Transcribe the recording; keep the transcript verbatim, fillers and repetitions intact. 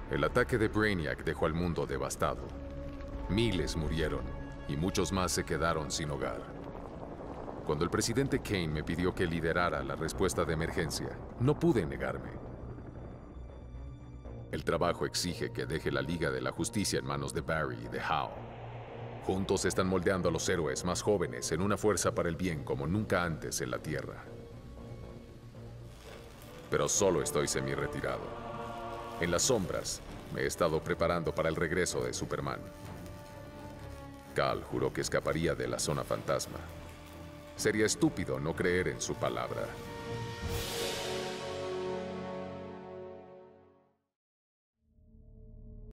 El ataque de Brainiac dejó al mundo devastado. Miles murieron y muchos más se quedaron sin hogar. Cuando el presidente Kane me pidió que liderara la respuesta de emergencia, no pude negarme. El trabajo exige que deje la Liga de la Justicia en manos de Barry y de Hal. Juntos están moldeando a los héroes más jóvenes en una fuerza para el bien como nunca antes en la Tierra. Pero solo estoy semi-retirado. En las sombras, me he estado preparando para el regreso de Superman. Kal juró que escaparía de la zona fantasma. Sería estúpido no creer en su palabra.